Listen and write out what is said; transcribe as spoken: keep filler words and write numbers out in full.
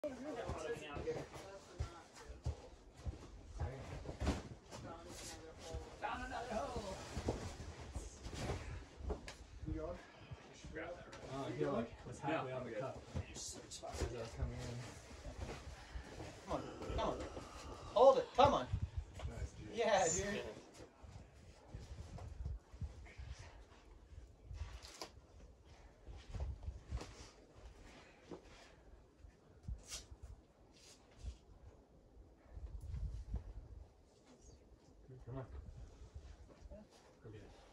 Found another hole. You going? Oh, I feel like was halfway on the cup as I was coming in. Come on, come on. Hold it, come on. Nice, dude. Yeah, dude. Come on. Go get it.